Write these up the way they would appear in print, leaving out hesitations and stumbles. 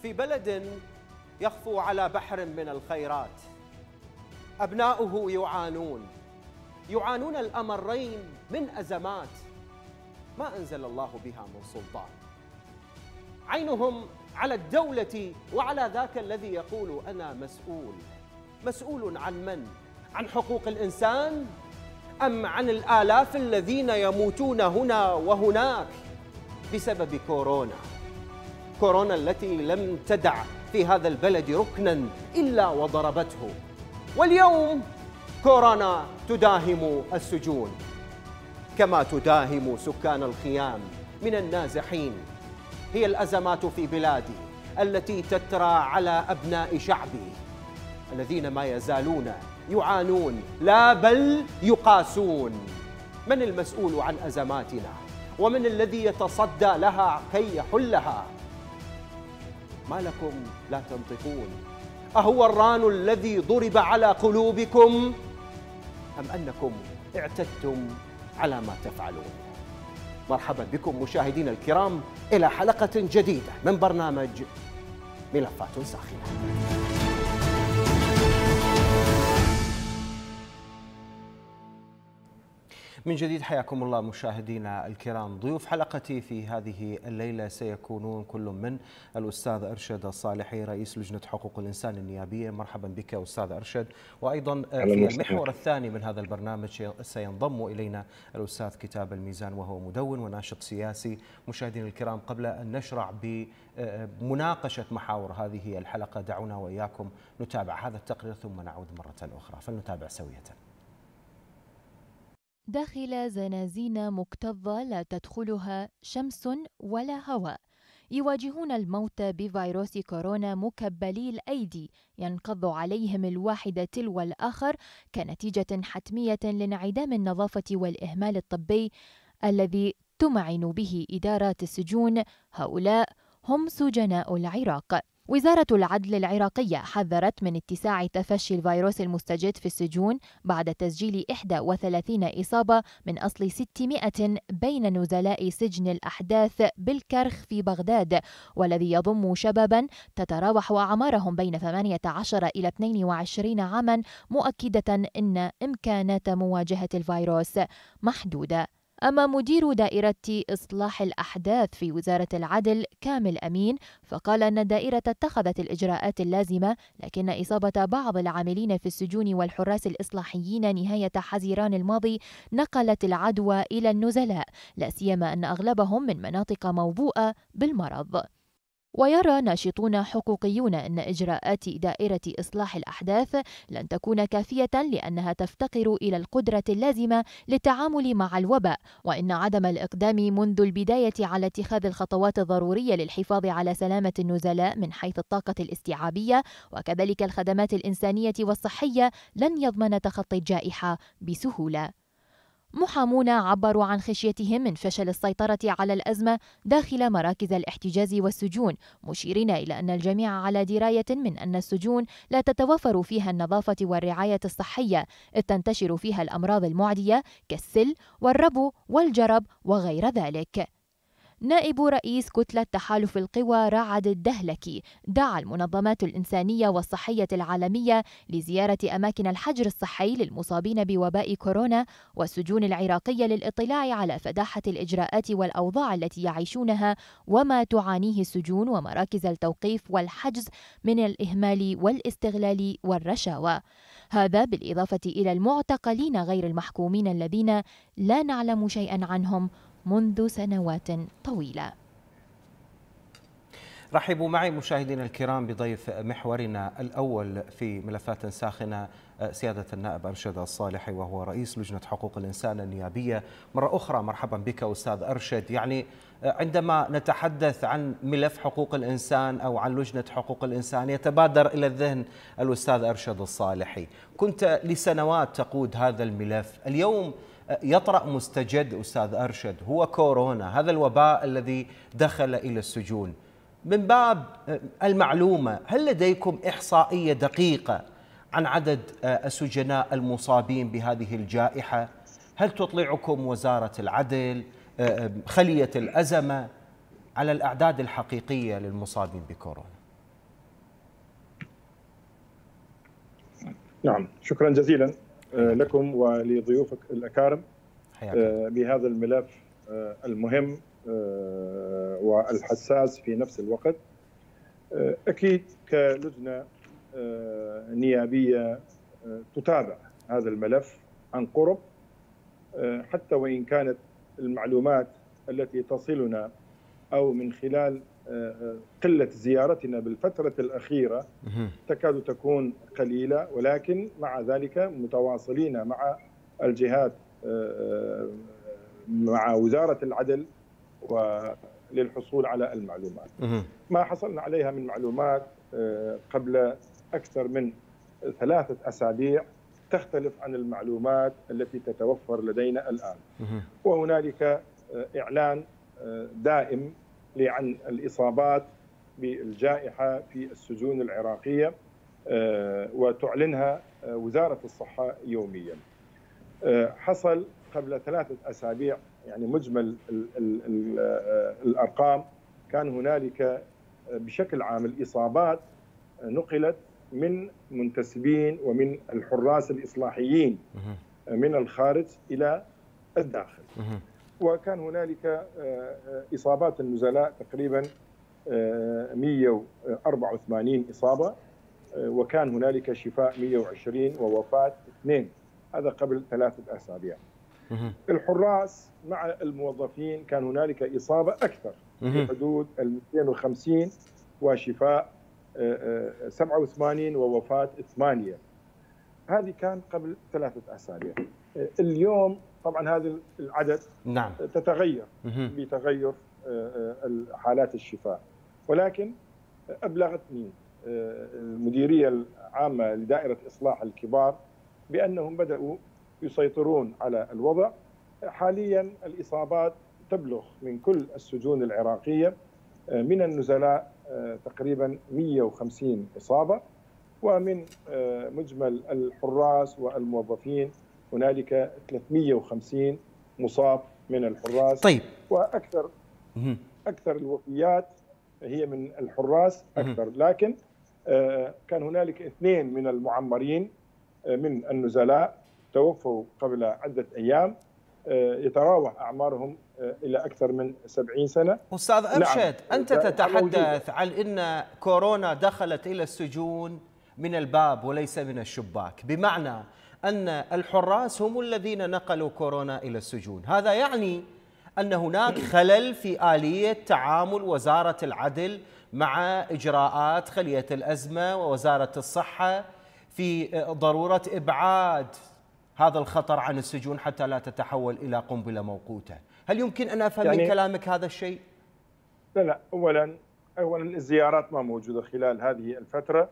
في بلد يخفو على بحر من الخيرات، أبناؤه يعانون الأمرين من أزمات ما أنزل الله بها من سلطان. عينهم على الدولة وعلى ذاك الذي يقول أنا مسؤول عن من؟ عن حقوق الإنسان أم عن الآلاف الذين يموتون هنا وهناك بسبب كورونا التي لم تدع في هذا البلد ركنا إلا وضربته. واليوم كورونا تداهم السجون كما تداهم سكان الخيام من النازحين. هي الأزمات في بلادي التي تترى على أبناء شعبي الذين ما يزالون يعانون لا بل يقاسون. من المسؤول عن أزماتنا ومن الذي يتصدى لها كي يحلها؟ ما لكم لا تنطقون؟ أهو الران الذي ضرب على قلوبكم أم أنكم اعتدتم على ما تفعلون؟ مرحبا بكم مشاهدينا الكرام إلى حلقة جديدة من برنامج ملفات ساخنة. من جديد حياكم الله مشاهدينا الكرام. ضيوف حلقتي في هذه الليلة سيكونون كل من الأستاذ أرشد الصالحي رئيس لجنة حقوق الإنسان النيابية. مرحبا بك أستاذ أرشد. وأيضا في المحور الثاني من هذا البرنامج سينضم إلينا الأستاذ كتاب الميزان وهو مدون وناشط سياسي. مشاهدينا الكرام، قبل أن نشرع بمناقشة محاور هذه الحلقة دعونا وإياكم نتابع هذا التقرير ثم نعود مرة أخرى، فلنتابع سوية. داخل زنازين مكتظة لا تدخلها شمس ولا هواء، يواجهون الموت بفيروس كورونا مكبلي الأيدي ينقض عليهم الواحد تلو الآخر كنتيجة حتمية لانعدام النظافة والإهمال الطبي الذي تمعن به إدارات السجون. هؤلاء هم سجناء العراق. وزارة العدل العراقية حذرت من اتساع تفشي الفيروس المستجد في السجون بعد تسجيل 31 إصابة من أصل 600 بين نزلاء سجن الأحداث بالكرخ في بغداد، والذي يضم شبابا تتراوح أعمارهم بين 18 إلى 22 عاما، مؤكدة أن إمكانات مواجهة الفيروس محدودة. أما مدير دائرة إصلاح الأحداث في وزارة العدل كامل أمين فقال أن الدائرة اتخذت الإجراءات اللازمة، لكن إصابة بعض العاملين في السجون والحراس الإصلاحيين نهاية حزيران الماضي نقلت العدوى إلى النزلاء، لا سيما أن أغلبهم من مناطق موبوءة بالمرض. ويرى ناشطون حقوقيون أن إجراءات دائرة إصلاح الأحداث لن تكون كافية لأنها تفتقر إلى القدرة اللازمة للتعامل مع الوباء، وإن عدم الإقدام منذ البداية على اتخاذ الخطوات الضرورية للحفاظ على سلامة النزلاء من حيث الطاقة الاستيعابية وكذلك الخدمات الإنسانية والصحية لن يضمن تخطي الجائحة بسهولة. محامون عبروا عن خشيتهم من فشل السيطرة على الأزمة داخل مراكز الاحتجاز والسجون، مشيرين إلى أن الجميع على دراية من أن السجون لا تتوفر فيها النظافة والرعاية الصحية، إذ تنتشر فيها الأمراض المعدية كالسل والربو والجرب وغير ذلك. نائب رئيس كتلة تحالف القوى رعد الدهلكي دعا المنظمات الإنسانية والصحية العالمية لزيارة أماكن الحجر الصحي للمصابين بوباء كورونا والسجون العراقية للإطلاع على فداحة الإجراءات والأوضاع التي يعيشونها وما تعانيه السجون ومراكز التوقيف والحجز من الإهمال والاستغلال والرشاوى. هذا بالإضافة إلى المعتقلين غير المحكومين الذين لا نعلم شيئا عنهم منذ سنوات طويلة. رحبوا معي مشاهدينا الكرام بضيف محورنا الأول في ملفات ساخنة سيادة النائب أرشد الصالحي وهو رئيس لجنة حقوق الإنسان النيابية. مرة أخرى مرحبا بك أستاذ أرشد. يعني عندما نتحدث عن ملف حقوق الإنسان أو عن لجنة حقوق الإنسان يتبادر إلى الذهن الأستاذ أرشد الصالحي. كنت لسنوات تقود هذا الملف، اليوم يطرأ مستجد أستاذ أرشد هو كورونا، هذا الوباء الذي دخل إلى السجون. من باب المعلومة، هل لديكم إحصائية دقيقة عن عدد السجناء المصابين بهذه الجائحة؟ هل تطلعكم وزارة العدل خلية الأزمة على الأعداد الحقيقية للمصابين بكورونا؟ نعم، شكرا جزيلا لكم ولضيوفك الأكارم بهذا الملف المهم والحساس في نفس الوقت. أكيد كلجنة نيابية تتابع هذا الملف عن قرب، حتى وإن كانت المعلومات التي تصلنا أو من خلال قلة زيارتنا بالفترة الأخيرة تكاد تكون قليلة، ولكن مع ذلك متواصلين مع الجهات، مع وزارة العدل للحصول على المعلومات. ما حصلنا عليها من معلومات قبل أكثر من 3 أسابيع تختلف عن المعلومات التي تتوفر لدينا الآن، وهنالك إعلان دائم عن الإصابات بالجائحة في السجون العراقية وتعلنها وزارة الصحة يوميا. حصل قبل 3 أسابيع، يعني مجمل الأرقام كان هنالك بشكل عام الإصابات نقلت من منتسبين ومن الحراس الإصلاحيين من الخارج إلى الداخل، وكان هنالك إصابات النزلاء تقريبا 184 إصابة، وكان هنالك شفاء 120 ووفاة 2. هذا قبل 3 أسابيع. الحراس مع الموظفين كان هنالك إصابة أكثر في حدود 250 وشفاء 87 ووفاة 8. هذه كان قبل 3 أسابيع. اليوم طبعا هذا العدد تتغير بتغير حالات الشفاء، ولكن أبلغتني المديرية العامة لدائرة إصلاح الكبار بأنهم بدأوا يسيطرون على الوضع. حاليا الإصابات تبلغ من كل السجون العراقية من النزلاء تقريبا 150 إصابة، ومن مجمل الحراس والموظفين هنالك 350 مصاب من الحراس. طيب. وأكثر الوفيات هي من الحراس أكثر، لكن كان هنالك 2 من المعمرين من النزلاء توفوا قبل عدة أيام، يتراوح أعمارهم إلى أكثر من 70 سنة. أستاذ أرشد، أنت تتحدث عن أن كورونا دخلت إلى السجون من الباب وليس من الشباك، بمعنى أن الحراس هم الذين نقلوا كورونا إلى السجون. هذا يعني أن هناك خلل في آلية تعامل وزارة العدل مع إجراءات خلية الأزمة ووزارة الصحة في ضرورة إبعاد هذا الخطر عن السجون حتى لا تتحول إلى قنبلة موقوتة. هل يمكن أن أفهم من كلامك هذا الشيء؟ لا، أولا الزيارات ما موجودة خلال هذه الفترة،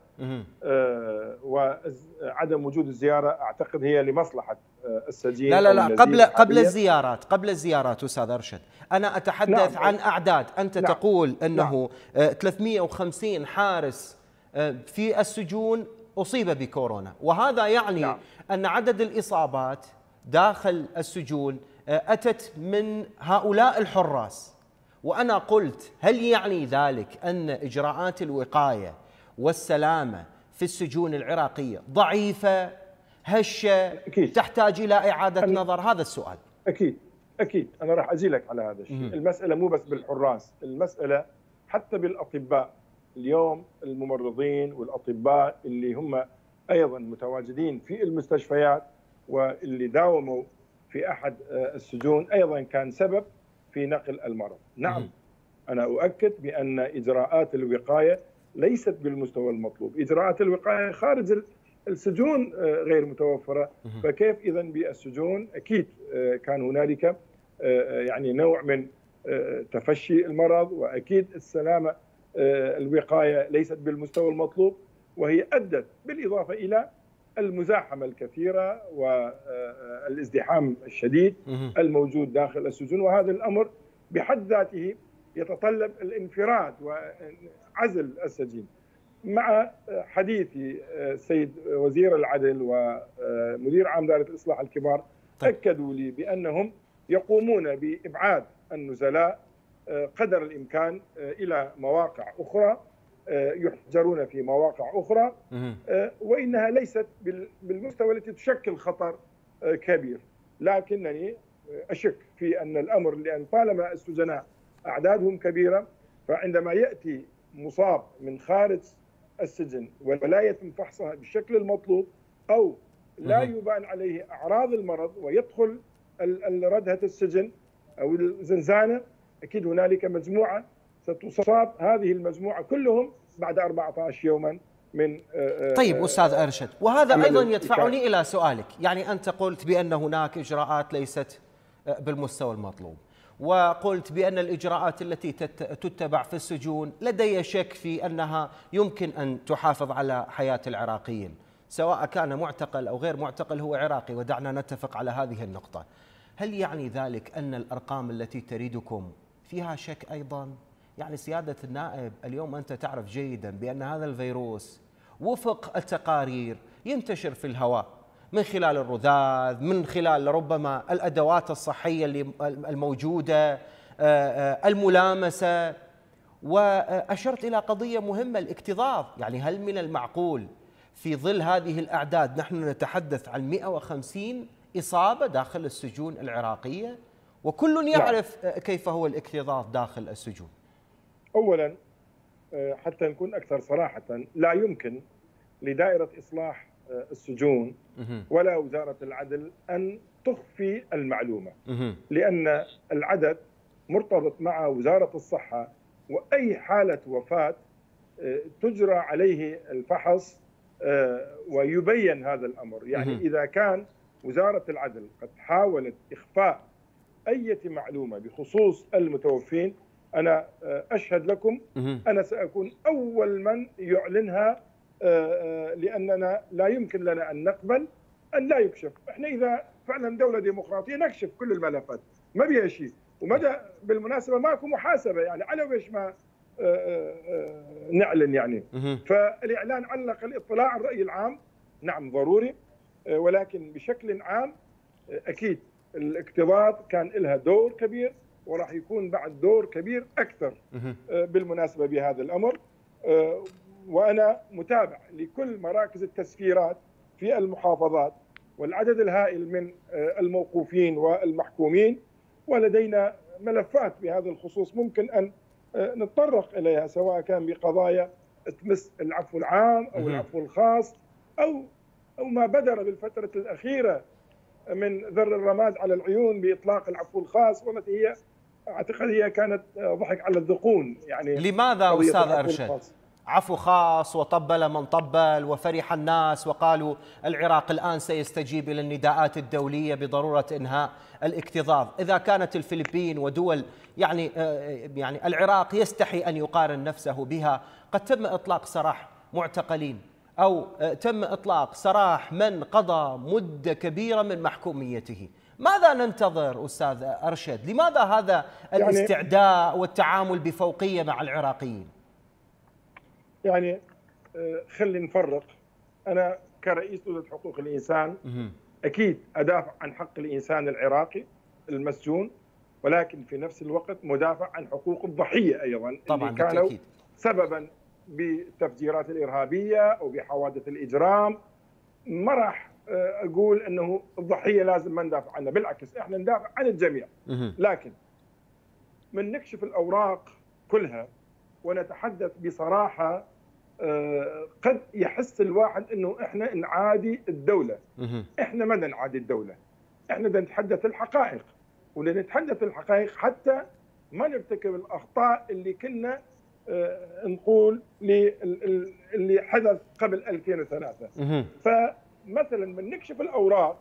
وعدم وجود الزيارة أعتقد هي لمصلحة السجين. لا، قبل الزيارات أستاذ أرشد، أنا أتحدث عن أعداد. أنت تقول أنه 350 حارس في السجون أصيب بكورونا، وهذا يعني أن عدد الإصابات داخل السجون أتت من هؤلاء الحراس. وأنا قلت هل يعني ذلك أن إجراءات الوقاية والسلامة في السجون العراقية ضعيفة هشة تحتاج إلى إعادة نظر؟ هذا السؤال. أكيد أنا راح أزيلك على هذا الشيء. المسألة مو بس بالحراس، المسألة حتى بالأطباء. اليوم الممرضين والأطباء اللي هم أيضا متواجدين في المستشفيات واللي داوموا في أحد السجون أيضا كان سبب في نقل المرض. نعم، أنا أؤكد بأن إجراءات الوقاية ليست بالمستوى المطلوب. إجراءات الوقاية خارج السجون غير متوفرة، فكيف إذن بالسجون؟ أكيد كان هنالك يعني نوع من تفشي المرض، وأكيد السلامة الوقاية ليست بالمستوى المطلوب، وهي أدت بالإضافة إلى المزاحمة الكثيرة والازدحام الشديد الموجود داخل السجون. وهذا الأمر بحد ذاته يتطلب الانفراد وعزل السجين. مع حديثي السيد وزير العدل ومدير عام دائرة الإصلاح الكبار أكدوا لي بأنهم يقومون بإبعاد النزلاء قدر الإمكان إلى مواقع أخرى، يحجرون في مواقع أخرى، وإنها ليست بالمستوى التي تشكل خطر كبير. لكنني أشك في أن الأمر، لأن طالما السجناء أعدادهم كبيرة، فعندما يأتي مصاب من خارج السجن ولا يتم فحصها بالشكل المطلوب، أو لا يبان عليه أعراض المرض ويدخل ردهة السجن أو الزنزانة، أكيد هنالك مجموعة ستصاب، هذه المجموعة كلهم بعد 14 يوما من طيب أستاذ أرشد، وهذا أيضا يدفعني إلى سؤالك. يعني أنت قلت بأن هناك إجراءات ليست بالمستوى المطلوب، وقلت بأن الإجراءات التي تتبع في السجون لدي شك في أنها يمكن أن تحافظ على حياة العراقيين، سواء كان معتقل أو غير معتقل هو عراقي، ودعنا نتفق على هذه النقطة. هل يعني ذلك أن الأرقام التي تريدكم فيها شك أيضا؟ يعني سيادة النائب، اليوم أنت تعرف جيدا بأن هذا الفيروس وفق التقارير ينتشر في الهواء من خلال الرذاذ، من خلال ربما الأدوات الصحية الموجودة، الملامسة. وأشرت إلى قضية مهمة، الاكتظاظ. يعني هل من المعقول في ظل هذه الأعداد نحن نتحدث عن 150 إصابة داخل السجون العراقية، وكل يعرف كيف هو الاكتظاظ داخل السجون؟ أولا حتى نكون أكثر صراحة، لا يمكن لدائرة إصلاح السجون ولا وزارة العدل أن تخفي المعلومة، لأن العدد مرتبط مع وزارة الصحة، وأي حالة وفاة تجرى عليه الفحص ويبين هذا الأمر. يعني إذا كان وزارة العدل قد حاولت إخفاء أي معلومة بخصوص المتوفين، أنا أشهد لكم أنا سأكون أول من يعلنها، لأننا لا يمكن لنا أن نقبل أن لا يكشف. إحنا إذا فعلا دولة ديمقراطية نكشف كل الملفات، ما بيها شيء. ومدى بالمناسبة ماكو محاسبة، يعني على وش ما نعلن يعني. فالإعلان على الأقل اطلاع الرأي العام نعم ضروري، ولكن بشكل عام أكيد الاكتظاظ كان لها دور كبير، وراح يكون بعد دور كبير أكثر بالمناسبة بهذا الأمر. وأنا متابع لكل مراكز التسفيرات في المحافظات والعدد الهائل من الموقوفين والمحكومين، ولدينا ملفات بهذا الخصوص ممكن أن نتطرق إليها، سواء كان بقضايا تمس العفو العام أو العفو الخاص أو ما بدر بالفترة الأخيرة من ذر الرماد على العيون بإطلاق العفو الخاص، والتي هي أعتقد هي كانت ضحك على الذقون. يعني لماذا أستاذ أرشد عفو خاص وطبل من طبل وفرح الناس وقالوا العراق الآن سيستجيب إلى النداءات الدولية بضرورة إنهاء الاكتظاظ، إذا كانت الفلبين ودول يعني العراق يستحي أن يقارن نفسه بها قد تم إطلاق سراح معتقلين أو تم إطلاق سراح من قضى مدة كبيرة من محكوميته؟ ماذا ننتظر أستاذ أرشد؟ لماذا هذا الاستعداء والتعامل بفوقية مع العراقيين؟ يعني خلي نفرق. أنا كرئيس لجنة حقوق الإنسان أكيد أدافع عن حق الإنسان العراقي المسجون، ولكن في نفس الوقت مدافع عن حقوق الضحية أيضا طبعا اللي كانوا سببا بالتفجيرات الإرهابية أو بحوادث الإجرام. ما راح أقول أنه الضحية لازم ما ندافع عنها، بالعكس إحنا ندافع عن الجميع. لكن من نكشف الأوراق كلها ونتحدث بصراحة قد يحس الواحد أنه إحنا نعادي الدولة. إحنا ما نعادي الدولة، إحنا نتحدث الحقائق، ونتحدث الحقائق حتى ما نرتكب الأخطاء اللي كنا نقول اللي حدث قبل 2003. فمثلا من نكشف الأوراق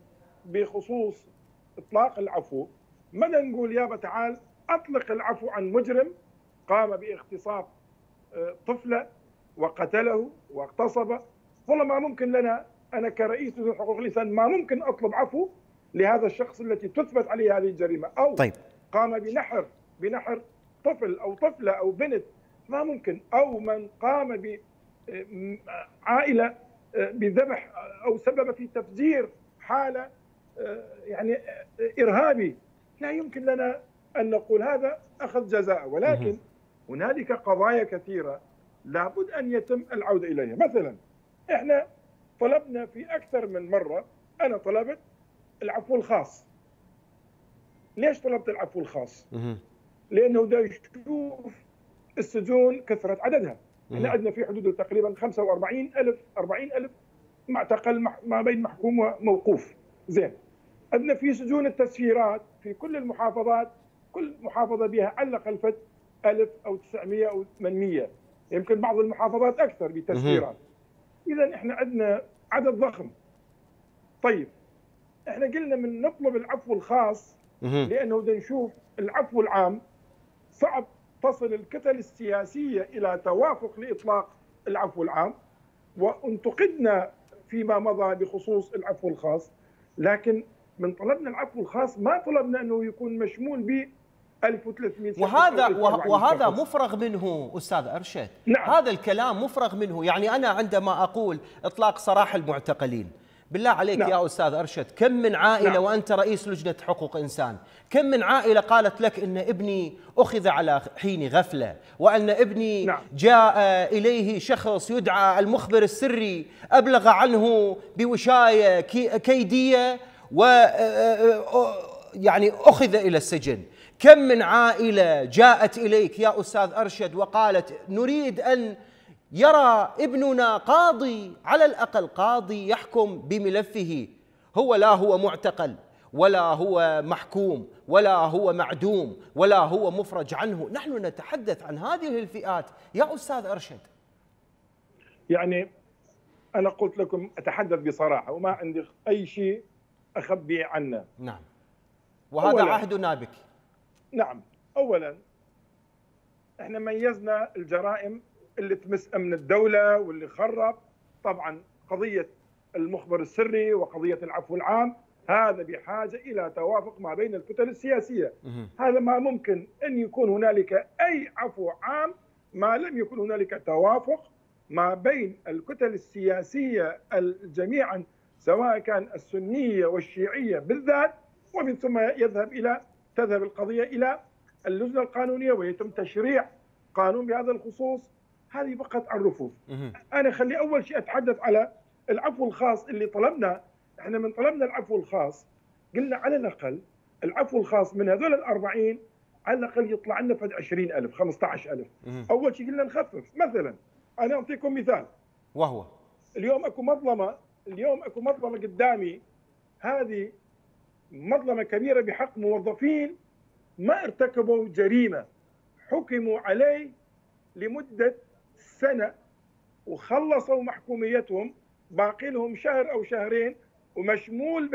بخصوص إطلاق العفو، ماذا نقول يابا تعال أطلق العفو عن مجرم قام باغتصاب طفلة وقتله واغتصبه؟ والله ما ممكن لنا، أنا كرئيس لجنة حقوق الإنسان ما ممكن أطلب عفو لهذا الشخص التي تثبت عليه هذه الجريمة، أو طيب. قام بنحر طفل أو طفلة أو بنت، ما ممكن، أو من قام بعائلة بذبح أو سبب في تفجير حالة يعني إرهابي، لا يمكن لنا أن نقول هذا أخذ جزاء. ولكن هنالك قضايا كثيرة لابد أن يتم العودة إليها. مثلا إحنا طلبنا في أكثر من مرة، أنا طلبت العفو الخاص. ليش طلبت العفو الخاص؟ لأنه دا يشوف السجون كثرة عددها. احنا عندنا في حدود تقريبا 40,000 معتقل ما بين محكوم وموقوف. زين، عندنا في سجون التسفيرات في كل المحافظات، كل محافظة بها على الأقل 1000 أو 900 أو 800، يمكن بعض المحافظات أكثر بتسفيرات. إذا احنا عندنا عدد ضخم. طيب احنا قلنا من نطلب العفو الخاص لأنه بدنا نشوف العفو العام صعب تصل الكتل السياسية إلى توافق لإطلاق العفو العام، وانتقدنا فيما مضى بخصوص العفو الخاص، لكن من طلبنا العفو الخاص ما طلبنا أنه يكون مشمول ب 1300 وهذا مفرغ منه أستاذ أرشد. نعم. هذا الكلام مفرغ منه. يعني أنا عندما أقول إطلاق سراح المعتقلين، بالله عليك نعم. يا أستاذ أرشد، كم من عائلة نعم. وأنت رئيس لجنة حقوق إنسان، كم من عائلة قالت لك إن ابني أخذ على حين غفلة، وأن ابني نعم. جاء إليه شخص يدعى المخبر السري أبلغ عنه بوشاية كيدية يعني أخذ إلى السجن. كم من عائلة جاءت إليك يا أستاذ أرشد وقالت نريد أن يرى ابننا قاضي، على الأقل قاضي يحكم بملفه، لا هو معتقل ولا هو محكوم ولا هو معدوم ولا هو مفرج عنه. نحن نتحدث عن هذه الفئات يا أستاذ أرشد. يعني أنا قلت لكم أتحدث بصراحة وما عندي أي شيء أخبي عنه. نعم، وهذا عهدنا بك. نعم، أولا احنا ميزنا الجرائم اللي تمس أمن الدولة واللي خرب. طبعا قضية المخبر السري وقضية العفو العام هذا بحاجة إلى توافق ما بين الكتل السياسية. هذا ما ممكن أن يكون هنالك أي عفو عام ما لم يكن هنالك توافق ما بين الكتل السياسية جميعا، سواء كان السنية والشيعية بالذات، ومن ثم تذهب القضية إلى اللجنة القانونية ويتم تشريع قانون بهذا الخصوص. هذه فقط عن الرفوف. أنا خلي أول شيء أتحدث على العفو الخاص اللي طلبنا. إحنا من طلبنا العفو الخاص قلنا على الأقل العفو الخاص من هذول ال40 على الأقل يطلع لنا فد 20,000 15,000. أول شيء قلنا نخفف. مثلا أنا أعطيكم مثال، وهو اليوم أكو مظلمة قدامي، هذه مظلمة كبيرة بحق موظفين ما ارتكبوا جريمة، حكموا عليه لمدة سنة وخلصوا محكوميتهم، باقي لهم شهر أو شهرين، ومشمول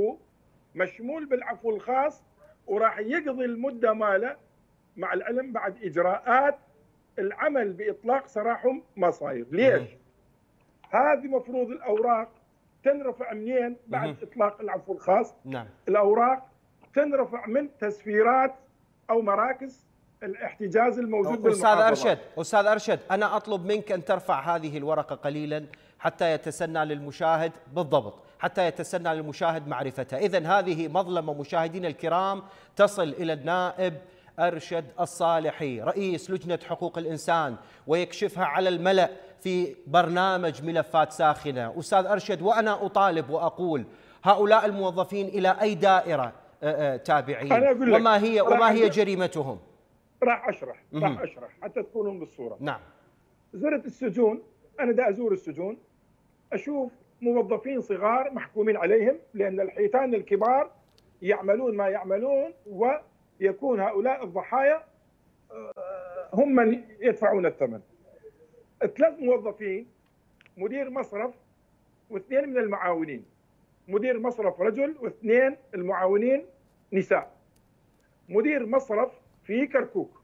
بالعفو الخاص، وراح يقضي المدة ماله، مع العلم بعد إجراءات العمل بإطلاق سراحهم ما صاير. ليش؟ هذه مفروض الأوراق تنرفع منين بعد إطلاق العفو الخاص؟ نعم. الأوراق تنرفع من تسفيرات أو مراكز الاحتجاز الموجود بالمحافظات. أستاذ أرشد، أنا أطلب منك أن ترفع هذه الورقة قليلا حتى يتسنى للمشاهد بالضبط، حتى يتسنى للمشاهد معرفتها. إذن هذه مظلمة مشاهدينا الكرام تصل إلى النائب أرشد الصالحي رئيس لجنة حقوق الإنسان، ويكشفها على الملأ في برنامج ملفات ساخنة. أستاذ أرشد، وأنا أطالب وأقول هؤلاء الموظفين إلى أي دائرة تابعين وما هي جريمتهم؟ راح أشرح حتى تكونوا بالصورة. نعم. زرت السجون، أنا دا أزور السجون أشوف موظفين صغار محكومين عليهم، لأن الحيتان الكبار يعملون ما يعملون، ويكون هؤلاء الضحايا هم من يدفعون الثمن. 3 موظفين، مدير مصرف واثنين من المعاونين، مدير مصرف رجل و2 المعاونين نساء. مدير مصرف في كركوك،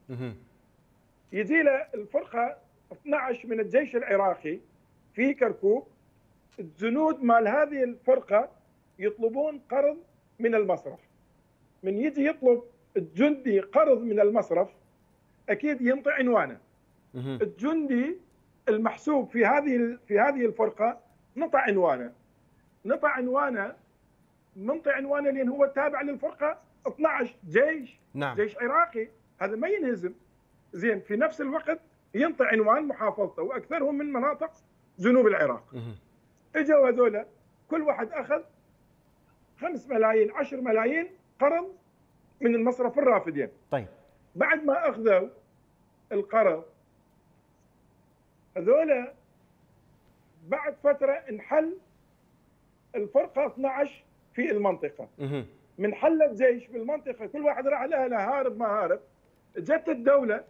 يجي له الفرقة 12 من الجيش العراقي في كركوك، الجنود مال هذه الفرقة يطلبون قرض من المصرف. من يجي يطلب الجندي قرض من المصرف أكيد ينطي عنوانه. الجندي المحسوب في هذه الفرقة نطع عنوانه لأن هو تابع للفرقة 12 جيش. نعم. جيش عراقي، هذا ما ينهزم. زين، في نفس الوقت ينطي عنوان محافظته، واكثرهم من مناطق جنوب العراق. اجوا هذول كل واحد اخذ 5 ملايين 10 ملايين قرض من المصرف الرافدين. طيب بعد ما اخذوا القرض هذول بعد فتره انحل الفرقه 12 في المنطقه. من حلت جيش في المنطقه، كل واحد راح لاهله هارب ما هارب. جت الدوله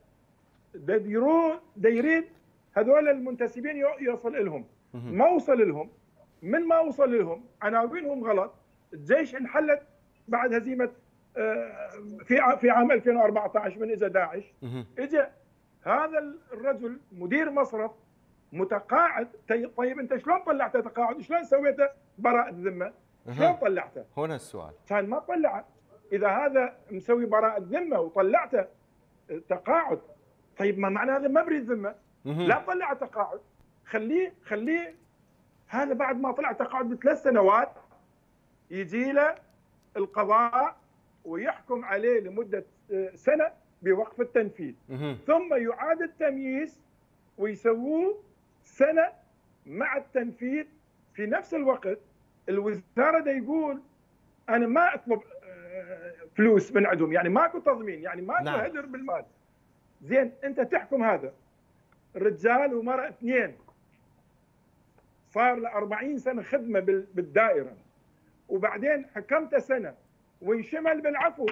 يريد هذول المنتسبين يوصل لهم، ما وصل لهم. من ما وصل لهم عناوينهم غلط. الجيش انحلت بعد هزيمه في عام 2014 من اجى داعش. اجى هذا الرجل مدير مصرف متقاعد. طيب انت شلون طلعته تقاعد؟ شلون سويته براءة ذمه؟ شلون طلعته؟ هنا السؤال. كان ما طلعه. اذا هذا مسوي براءة ذمه وطلعته تقاعد، طيب ما معنى هذا ما بريد ذمه؟ لا طلع تقاعد، خليه هذا بعد ما طلع تقاعد ب3 سنوات يجي له القضاء ويحكم عليه لمده سنه بوقف التنفيذ، ثم يعاد التمييز ويسووه سنه مع التنفيذ. في نفس الوقت الوزاره دا يقول انا ما اطلب فلوس من عندهم، يعني ماكو تضمين، يعني ماكو هدر بالمال. زين انت تحكم هذا الرجال ومرأة 2 صار له 40 سنه خدمه بالدائره، وبعدين حكمته سنه وانشمل بالعفو،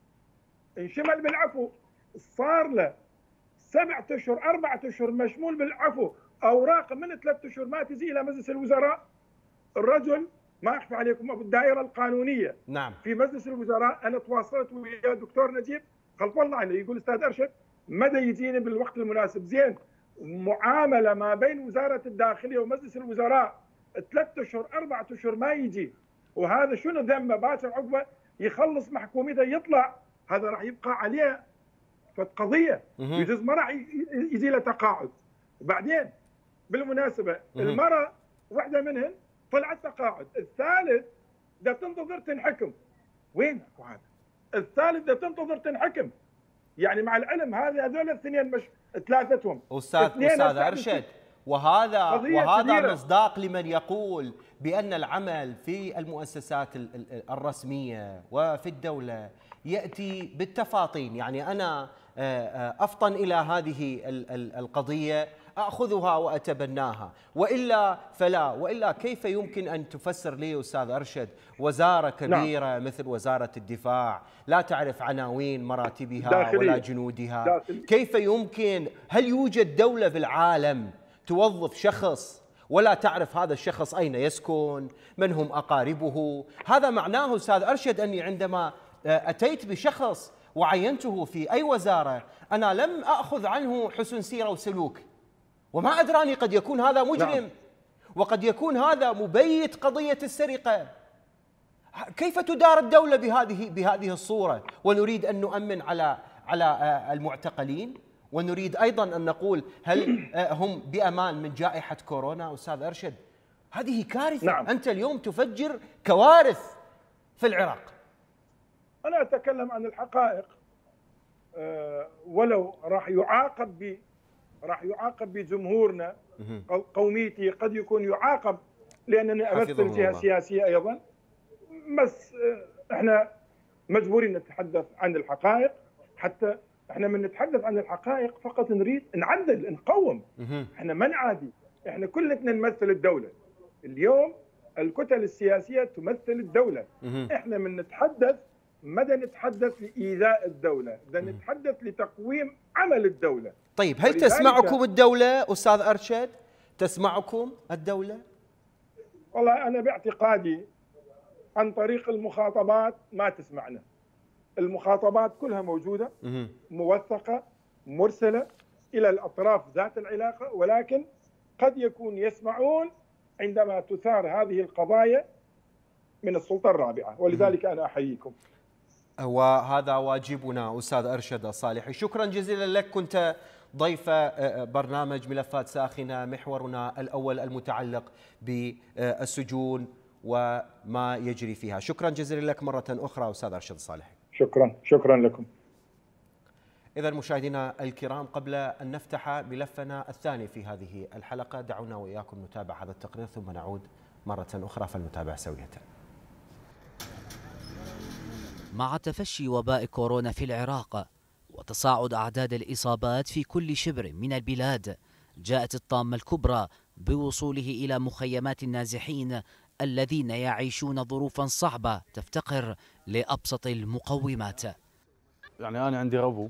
صار له 7 اشهر 4 اشهر مشمول بالعفو، اوراق من 3 اشهر ما تجي الى مجلس الوزراء. الرجل ما اخفى عليكم ابو الدائره القانونيه نعم في مجلس الوزراء. انا تواصلت ويا الدكتور نجيب خلف الله عليه، يقول استاذ ارشد مدى يجيني بالوقت المناسب. زين معامله ما بين وزاره الداخليه ومجلس الوزراء 3 اشهر 4 اشهر ما يجي، وهذا شنو ذنبه؟ باكر عقبه يخلص محكوميته يطلع، هذا راح يبقى عليه قضيه، يجوز ما راح يجي له تقاعد. وبعدين بالمناسبه المراه واحده منهن طلعت تقاعد، الثالث دا تنتظر تنحكم. وين هذا؟ الثالث دا تنتظر تنحكم. يعني مع العلم هذول الاثنين مش ثلاثتهم استاذ ارشد، وهذا مصداق لمن يقول بان العمل في المؤسسات الرسميه وفي الدوله ياتي بالتفاطين. يعني انا افطن الى هذه القضيه اخذها واتبناها، والا فلا. والا كيف يمكن ان تفسر لي استاذ ارشد وزاره كبيره مثل وزاره الدفاع لا تعرف عناوين مراتبها ولا جنودها؟ كيف يمكن؟ هل يوجد دوله بالعالم توظف شخص ولا تعرف هذا الشخص اين يسكن، من هم اقاربه؟ هذا معناه استاذ ارشد اني عندما اتيت بشخص وعينته في اي وزاره انا لم اخذ عنه حسن سيره وسلوك، وما أدراني قد يكون هذا مجرم وقد يكون هذا مبيت قضية السرقة. كيف تدار الدولة بهذه الصورة؟ ونريد أن نؤمن على المعتقلين، ونريد أيضا أن نقول هل هم بأمان من جائحة كورونا؟ أستاذ أرشد هذه كارثة. أنت اليوم تفجر كوارث في العراق. أنا أتكلم عن الحقائق، ولو راح يعاقب بجمهورنا قوميتي، قد يكون يعاقب لأنني أمثل جهة سياسية أيضا، بس احنا مجبورين نتحدث عن الحقائق. حتى احنا من نتحدث عن الحقائق فقط نريد نعدل نقوم، احنا ما نعادي، احنا كلنا نمثل الدولة. اليوم الكتل السياسية تمثل الدولة، احنا من نتحدث مدى نتحدث لإيذاء الدولة، بدنا نتحدث لتقويم عمل الدولة. طيب هل تسمعكم الدولة أستاذ أرشد؟ تسمعكم الدولة؟ والله أنا باعتقادي عن طريق المخاطبات ما تسمعنا. المخاطبات كلها موجودة موثقة مرسلة إلى الأطراف ذات العلاقة، ولكن قد يكون يسمعون عندما تثار هذه القضايا من السلطة الرابعة، ولذلك أنا أحييكم. وهذا واجبنا أستاذ أرشد الصالحي. شكرا جزيلا لك، كنت ضيف برنامج ملفات ساخنة، محورنا الأول المتعلق بالسجون وما يجري فيها. شكرا جزيلا لك مرة أخرى أستاذ أرشد الصالحي. شكرا لكم. إذا مشاهدينا الكرام، قبل أن نفتح ملفنا الثاني في هذه الحلقة، دعونا وإياكم نتابع هذا التقرير ثم نعود مرة أخرى فلنتابع سوية. مع تفشي وباء كورونا في العراق وتصاعد أعداد الإصابات في كل شبر من البلاد، جاءت الطامة الكبرى بوصوله إلى مخيمات النازحين الذين يعيشون ظروفا صعبة تفتقر لأبسط المقومات. يعني أنا عندي ربو،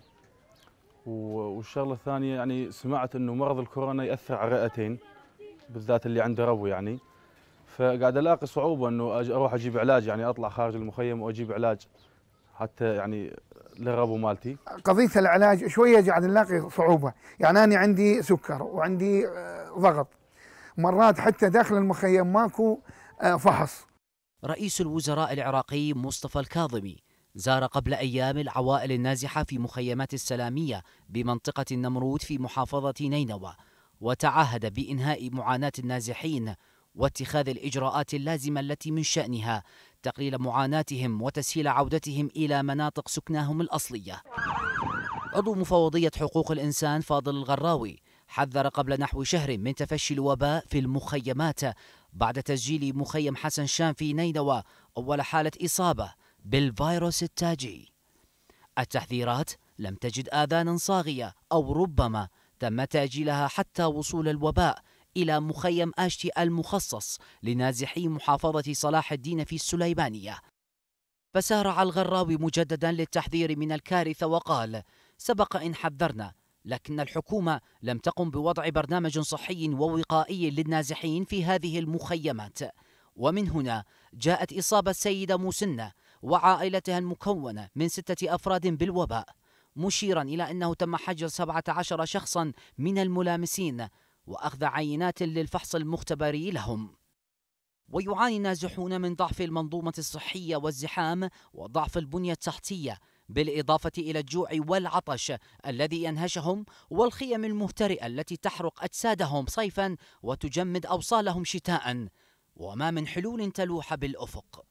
والشغلة الثانية يعني سمعت أنه مرض الكورونا يأثر على الرئتين بالذات اللي عنده ربو، يعني فقاعد ألاقي صعوبة أنه أروح أجيب علاج، يعني أطلع خارج المخيم وأجيب علاج حتى يعني للربو مالتي. قضية العلاج شوية قاعد نلاقي صعوبة، يعني أنا عندي سكر وعندي ضغط، مرات حتى داخل المخيم ماكو فحص. رئيس الوزراء العراقي مصطفى الكاظمي زار قبل أيام العوائل النازحة في مخيمات السلامية بمنطقة النمرود في محافظة نينوى، وتعهد بإنهاء معاناة النازحين واتخاذ الإجراءات اللازمة التي من شأنها تقليل معاناتهم وتسهيل عودتهم إلى مناطق سكناهم الأصلية. عضو مفوضية حقوق الإنسان فاضل الغراوي حذر قبل نحو شهر من تفشي الوباء في المخيمات بعد تسجيل مخيم حسن شام في نينوى أول حالة إصابة بالفيروس التاجي. التحذيرات لم تجد آذانا صاغية، أو ربما تم تأجيلها حتى وصول الوباء إلى مخيم آشتي المخصص لنازحي محافظة صلاح الدين في السليمانية. فسارع الغراوي مجددا للتحذير من الكارثة وقال: سبق إن حذرنا، لكن الحكومة لم تقم بوضع برنامج صحي ووقائي للنازحين في هذه المخيمات. ومن هنا جاءت إصابة السيدة مسنة وعائلتها المكونة من 6 أفراد بالوباء، مشيرا إلى أنه تم حجز 17 شخصا من الملامسين وأخذ عينات للفحص المختبري لهم. ويعاني النازحون من ضعف المنظومة الصحية والزحام وضعف البنية التحتية، بالإضافة إلى الجوع والعطش الذي ينهشهم، والخيم المهترئة التي تحرق أجسادهم صيفا وتجمد أوصالهم شتاء، وما من حلول تلوح بالأفق.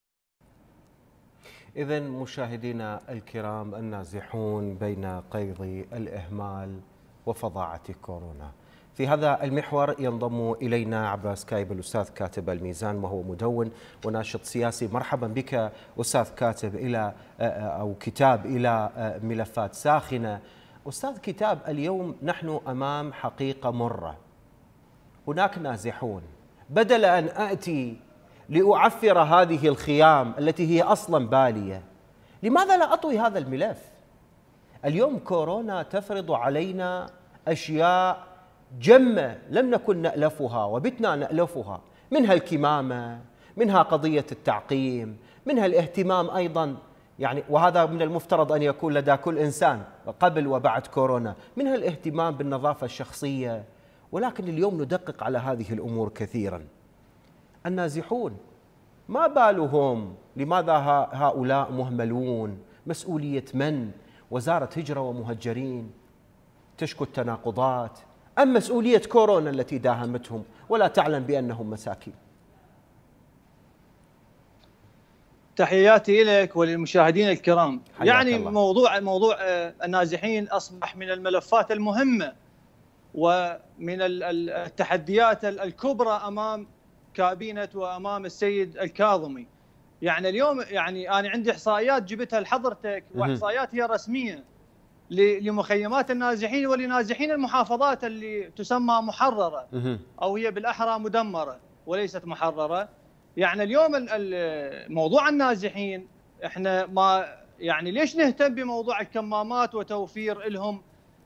إذن مشاهدينا الكرام، النازحون بين قيض الإهمال وفظاعة كورونا. في هذا المحور ينضم إلينا عبر سكايب الأستاذ كاتب الميزان وهو مدون وناشط سياسي. مرحبا بك أستاذ كاتب إلى أو كتاب إلى ملفات ساخنة. أستاذ كتاب، اليوم نحن أمام حقيقة مرة، هناك نازحون، بدل أن أتي لأعفر هذه الخيام التي هي أصلا بالية، لماذا لا أطوي هذا الملف؟ اليوم كورونا تفرض علينا أشياء جمة لم نكن نألفها وبتنا نألفها، منها الكمامة، منها قضية التعقيم، منها الاهتمام أيضا، يعني وهذا من المفترض أن يكون لدى كل إنسان قبل وبعد كورونا، منها الاهتمام بالنظافة الشخصية. ولكن اليوم ندقق على هذه الأمور كثيرا. النازحون ما بالهم؟ لماذا هؤلاء مهملون؟ مسؤولية من؟ وزارة هجرة ومهجرين تشكو التناقضات، أم مسؤولية كورونا التي داهمتهم ولا تعلم بأنهم مساكين؟ تحياتي لك وللمشاهدين الكرام. يعني موضوع النازحين أصبح من الملفات المهمة ومن التحديات الكبرى أمام كابينة وأمام السيد الكاظمي. يعني اليوم يعني أنا عندي إحصائيات جبتها لحضرتك، وإحصائيات هي رسمية لمخيمات النازحين ولنازحين المحافظات اللي تسمى محررة، أو هي بالأحرى مدمرة وليست محررة. يعني اليوم موضوع النازحين احنا ما يعني ليش نهتم بموضوع الكمامات وتوفير لهم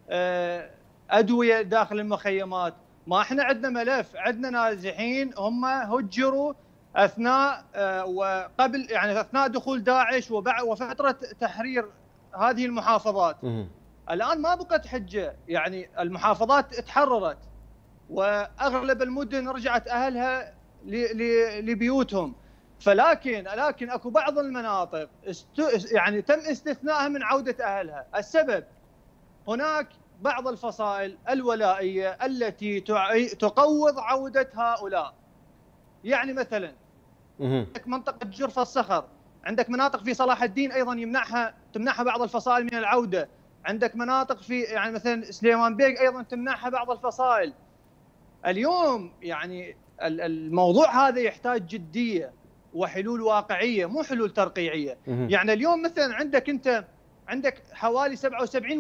أدوية داخل المخيمات؟ ما احنا عندنا ملف، عندنا نازحين هم هجروا أثناء وقبل، يعني أثناء دخول داعش وفترة تحرير هذه المحافظات. الآن ما بقت حجة، يعني المحافظات تحررت وأغلب المدن رجعت أهلها لبيوتهم، لكن اكو بعض المناطق يعني تم استثنائها من عودة أهلها. السبب هناك بعض الفصائل الولائية التي تقوض عودة هؤلاء. يعني مثلا عندك منطقة جرف الصخر، عندك مناطق في صلاح الدين أيضا تمنعها بعض الفصائل من العودة، عندك مناطق في يعني مثلا سليمان بيق ايضا تمنعها بعض الفصائل. اليوم يعني الموضوع هذا يحتاج جديه وحلول واقعيه مو حلول ترقيعيه. يعني اليوم مثلا انت عندك حوالي 77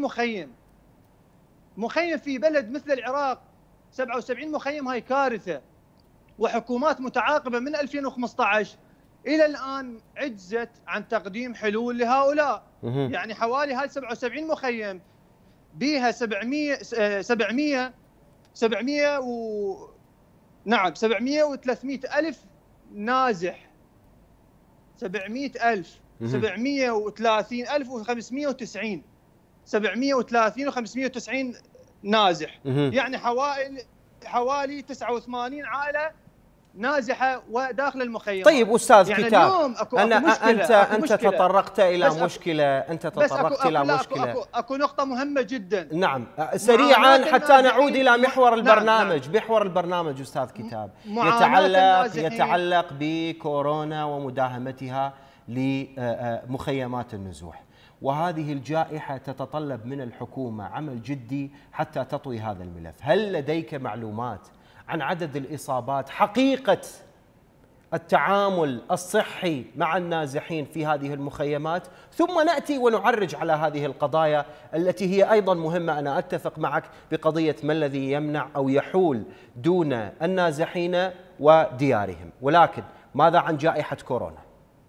مخيم في بلد مثل العراق. 77 مخيم، هاي كارثه. وحكومات متعاقبه من 2015 الى الان عجزت عن تقديم حلول لهؤلاء. يعني حوالي هاي 77 مخيم بيها 700 و300 ألف نازح. 700,000 730,590 730 و590 نازح. يعني حوالي 89 عائله نازحه وداخل المخيمات. طيب استاذ يعني كتاب، اليوم أكو انت تطرقت الى مشكله، اكو نقطه مهمه جدا. نعم سريعا حتى نعود الى محور البرنامج. محور البرنامج استاذ كتاب يتعلق بكورونا ومداهمتها لمخيمات النزوح، وهذه الجائحة تتطلب من الحكومة عمل جدي حتى تطوي هذا الملف. هل لديك معلومات عن عدد الإصابات، حقيقة التعامل الصحي مع النازحين في هذه المخيمات؟ ثم نأتي ونعرج على هذه القضايا التي هي أيضا مهمة. أنا أتفق معك بقضية ما الذي يمنع أو يحول دون النازحين وديارهم، ولكن ماذا عن جائحة كورونا؟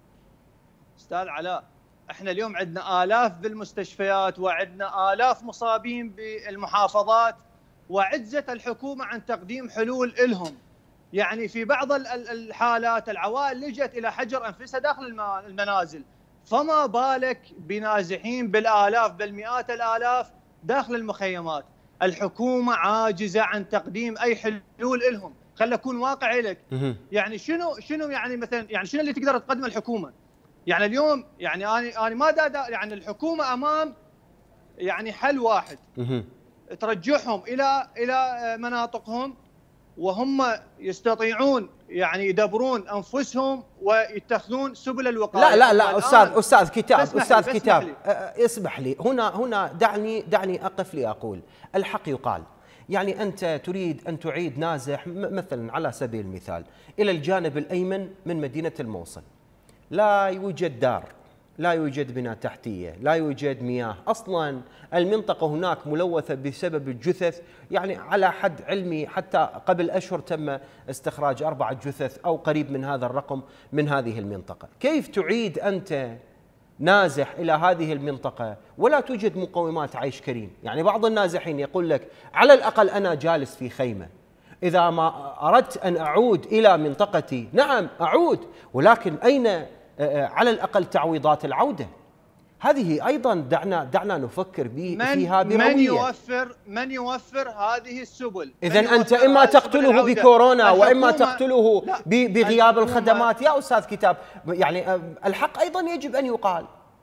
أستاذ علاء، احنا اليوم عندنا آلاف بالمستشفيات وعندنا آلاف مصابين بالمحافظات، وعجزت الحكومة عن تقديم حلول لهم. يعني في بعض الحالات العوائل لجأت إلى حجر أنفسها داخل المنازل، فما بالك بنازحين بالآلاف بالمئات الآلاف داخل المخيمات. الحكومة عاجزة عن تقديم أي حلول لهم. خلينا نكون واقعي لك. يعني شنو يعني مثلا يعني شنو اللي تقدر تقدمه الحكومة؟ يعني اليوم يعني أنا ما يعني الحكومة أمام يعني حل واحد، ترجعهم إلى مناطقهم وهم يستطيعون يعني يدبرون أنفسهم ويتخذون سبل الوقاية. لا أستاذ كتاب اسمح لي هنا دعني أقف لأقول الحق يقال. يعني أنت تريد أن تعيد نازح مثلا على سبيل المثال إلى الجانب الأيمن من مدينة الموصل، لا يوجد دار، لا يوجد بناء تحتية، لا يوجد مياه، أصلا المنطقة هناك ملوثة بسبب الجثث. يعني على حد علمي حتى قبل أشهر تم استخراج 4 جثث أو قريب من هذا الرقم من هذه المنطقة. كيف تعيد أنت نازح إلى هذه المنطقة ولا توجد مقومات عيش كريم؟ يعني بعض النازحين يقول لك على الأقل أنا جالس في خيمة، إذا ما أردت أن أعود إلى منطقتي نعم أعود، ولكن أين على الأقل تعويضات العودة؟ هذه أيضا دعنا نفكر فيها بروية. من يوفر هذه السبل؟ إذن أنت إما تقتله بكورونا وإما تقتله بغياب الخدمات. يا أستاذ كتاب، يعني الحق أيضا يجب أن يقال.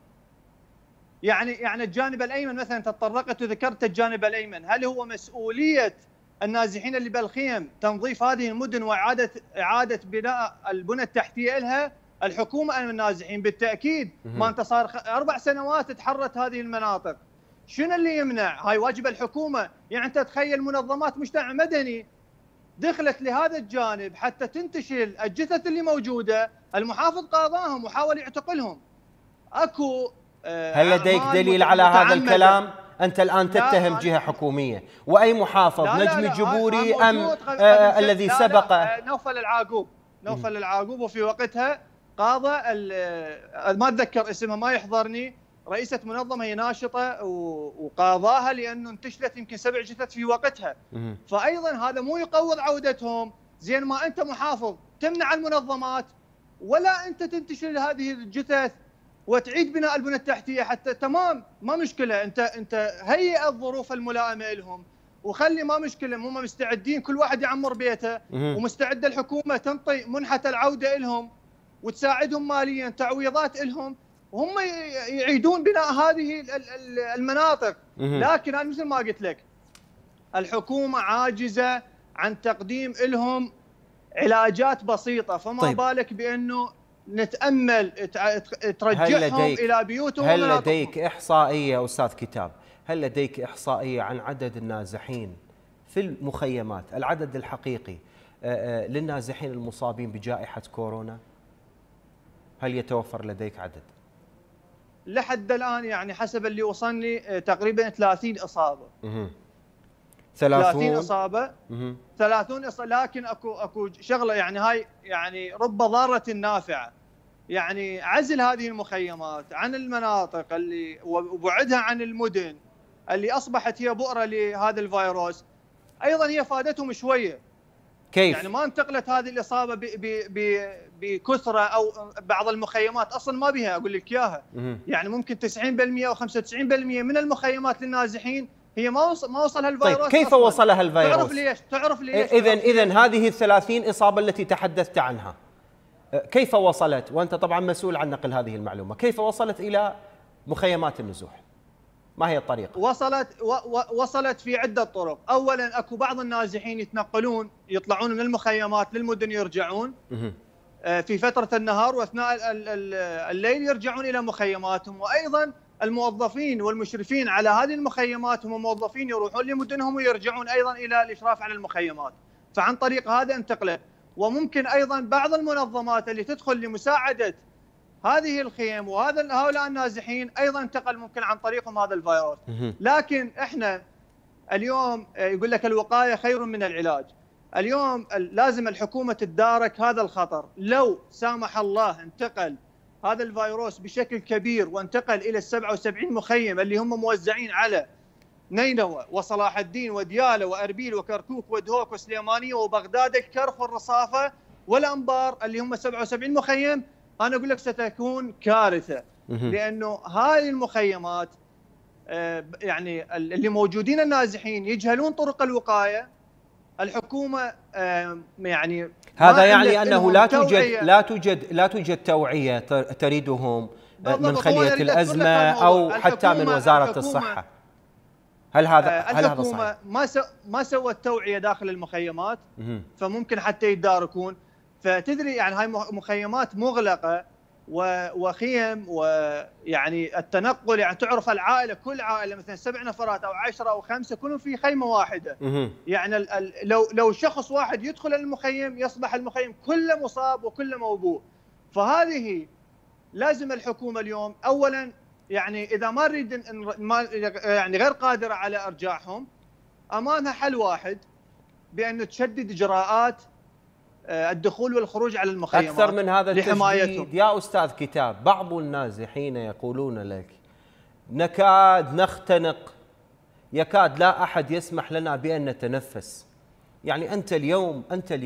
يعني الجانب الأيمن مثلا تطرقت وذكرت الجانب الأيمن، هل هو مسؤولية النازحين اللي بالخيم تنظيف هذه المدن وإعادة بناء البنى التحتية لها؟ الحكومة أم النازحين؟ بالتأكيد. ما أنت صار 4 سنوات تحررت هذه المناطق، شنو اللي يمنع؟ هاي واجب الحكومة. يعني أنت تخيل منظمات مجتمع مدني دخلت لهذا الجانب حتى تنتشل الجثث اللي موجودة، المحافظ قاضاهم وحاول يعتقلهم. أكو هل لديك دليل على هذا الكلام؟ أنت الآن تتهم جهة حكومية، وأي محافظ؟ نجم الجبوري أم الذي سبق؟ نوفل العاقوب وفي وقتها قاضى ما أتذكر اسمها ما يحضرني، رئيسة منظمة هي ناشطة وقاضاها لأنه انتشلت يمكن 7 جثث في وقتها. فأيضا هذا مو يقوض عودتهم. زين ما أنت محافظ تمنع المنظمات ولا أنت تنتشل هذه الجثث وتعيد بناء البنى التحتية حتى تمام ما مشكلة. أنت هيئ الظروف الملائمة لهم وخلي ما مشكلة، هم مستعدين كل واحد يعمر بيته ومستعدة الحكومة تنطي منحة العودة لهم وتساعدهم ماليا، تعويضات لهم وهم يعيدون بناء هذه المناطق. لكن أنا مثل ما قلت لك الحكومة عاجزة عن تقديم لهم علاجات بسيطة، فما بالك بأنه نتأمل ترجعهم إلى بيوتهم. هل لديك إحصائية أستاذ كتاب هل لديك إحصائية عن عدد النازحين في المخيمات، العدد الحقيقي للنازحين المصابين بجائحة كورونا؟ هل يتوفر لديك عدد؟ لحد الآن يعني حسب اللي وصلني تقريبا 30 إصابة. 30 إصابة. 30 إصابة، لكن اكو شغلة يعني هاي يعني رب ضارة نافعة. يعني عزل هذه المخيمات عن المناطق اللي وبعدها عن المدن اللي أصبحت هي بؤرة لهذا الفيروس، أيضا هي فادتهم شوية. كيف؟ يعني ما انتقلت هذه الإصابة بكثرة، أو بعض المخيمات أصلا ما بها، أقول لك إياها. يعني ممكن 90% أو 95% من المخيمات للنازحين هي ما وصلها الفيروس. طيب كيف وصلها الفيروس؟ تعرف ليش؟ إذن هذه ال30 إصابة التي تحدثت عنها كيف وصلت، وأنت طبعا مسؤول عن نقل هذه المعلومة، كيف وصلت إلى مخيمات النزوح؟ ما هي الطريقة؟ وصلت في عدة طرق. أولا أكو بعض النازحين يتنقلون، يطلعون من المخيمات للمدن، يرجعون في فترة النهار، وأثناء الليل يرجعون إلى مخيماتهم. وأيضا الموظفين والمشرفين على هذه المخيمات هم موظفين يروحون لمدنهم ويرجعون أيضا إلى الإشراف على المخيمات، فعن طريق هذا انتقلت. وممكن أيضا بعض المنظمات اللي تدخل لمساعدة هذه الخيم هؤلاء النازحين أيضا انتقل ممكن عن طريقهم هذا الفيروس. لكن إحنا اليوم يقول لك الوقاية خير من العلاج. اليوم لازم الحكومة تدارك هذا الخطر. لو سامح الله انتقل هذا الفيروس بشكل كبير وانتقل إلى 77 مخيم اللي هم موزعين على نينوى وصلاح الدين وديالى وأربيل وكركوك ودهوك وسليمانية وبغداد الكرخ والرصافة والأنبار اللي هم 77 مخيم، أنا أقول لك ستكون كارثة. لأنه هاي المخيمات يعني اللي موجودين النازحين يجهلون طرق الوقاية. الحكومة يعني هذا يعني أنه لا توجد توعية تريدهم من خلية الأزمة أو حتى من وزارة الصحة. هل هذا صحيح؟ ما سوت توعية داخل المخيمات، فممكن حتى يتداركون. فتدري يعني هاي مخيمات مغلقة وخيم، ويعني التنقل يعني تعرف العائلة، كل عائلة مثلا 7 نفرات أو 10 أو 5 كلهم في خيمة واحدة. يعني لو شخص واحد يدخل المخيم يصبح المخيم كله مصاب وكله موبوء. فهذه لازم الحكومة اليوم أولا يعني إذا ما نريد يعني غير قادرة على إرجاعهم، أمامها حل واحد، بأن تشدد إجراءات الدخول والخروج على المخيمات أكثر من هذا التشديد يا أستاذ كتاب. بعض النازحين يقولون لك نكاد نختنق، يكاد لا أحد يسمح لنا بأن نتنفس. يعني أنت اليوم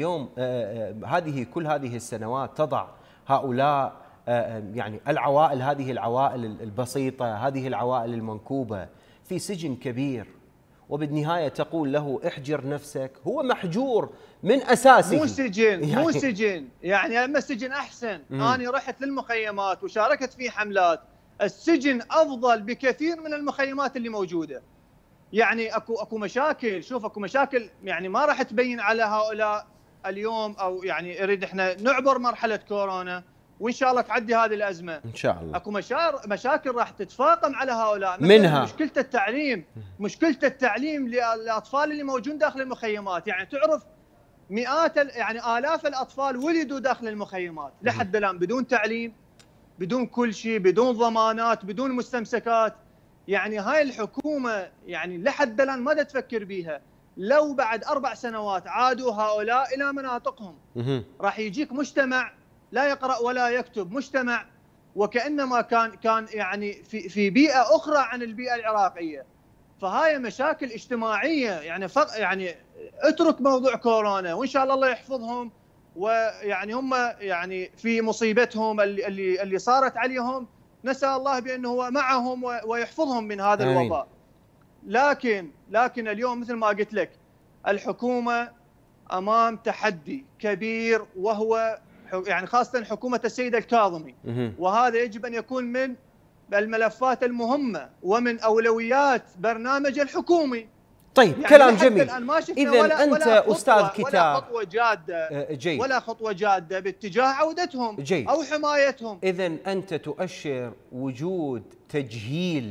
كل هذه السنوات تضع هؤلاء يعني هذه العوائل البسيطة، هذه العوائل المنكوبة في سجن كبير، وبالنهاية تقول له احجر نفسك. هو محجور من أساسه. مو سجن يعني أما السجن أحسن. أنا رحت للمخيمات وشاركت في حملات. السجن أفضل بكثير من المخيمات اللي موجودة. يعني أكو مشاكل، شوف أكو مشاكل يعني ما راح تبين على هؤلاء اليوم، أو يعني نريد إحنا نعبر مرحلة كورونا وإن شاء الله تعدي هذه الأزمة إن شاء الله. أكو مشاكل راح تتفاقم على هؤلاء، منها مشكلة التعليم للأطفال اللي موجودين داخل المخيمات. يعني تعرف مئات يعني آلاف الأطفال ولدوا داخل المخيمات لحد الآن بدون تعليم، بدون كل شيء، بدون ضمانات، بدون مستمسكات. يعني هاي الحكومة يعني لحد الآن ما تفكر بيها. لو بعد 4 سنوات عادوا هؤلاء إلى مناطقهم راح يجيك مجتمع لا يقرأ ولا يكتب، مجتمع وكأنما كان يعني في بيئة أخرى عن البيئة العراقية. فهاي مشاكل اجتماعية. يعني اترك موضوع كورونا وإن شاء الله يحفظهم، ويعني هم يعني في مصيبتهم اللي صارت عليهم نسأل الله بأنه هو معهم ويحفظهم من هذا الوباء. لكن اليوم مثل ما قلت لك الحكومة أمام تحدي كبير، وهو يعني خاصة حكومة السيد الكاظمي، وهذا يجب أن يكون من الملفات المهمة ومن أولويات برنامج الحكومي. طيب يعني كلام جميل. إذا أنت أستاذ كتاب ولا خطوة جادة باتجاه عودتهم أو حمايتهم. إذا أنت تؤشر وجود تجهيل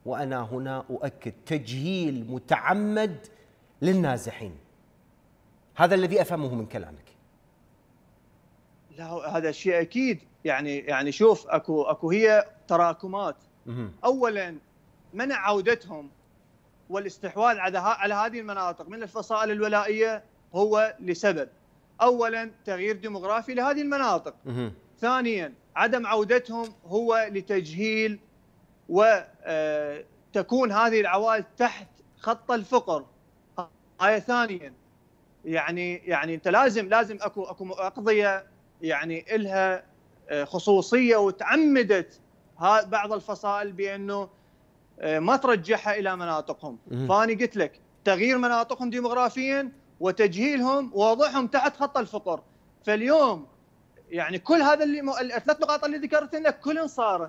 وأنا هنا أؤكد تجهيل متعمد للنازحين. هذا الذي أفهمه من كلامك. لا هذا شيء أكيد. يعني شوف أكو هي تراكمات. أولا منع عودتهم والاستحواذ على هذه المناطق من الفصائل الولائية هو لسبب. أولا تغيير ديموغرافي لهذه المناطق. ثانيا عدم عودتهم هو لتجهيل وتكون هذه العوائل تحت خط الفقر. هاي ثانيا يعني انت لازم اكو اقضيه يعني الها خصوصيه، وتعمدت بعض الفصائل بانه ما ترجعها الى مناطقهم. فاني قلت لك تغيير مناطقهم ديموغرافيا وتجهيلهم ووضعهم تحت خط الفقر. فاليوم يعني كل هذا الثلاث نقاط اللي ذكرت لك كلهم صار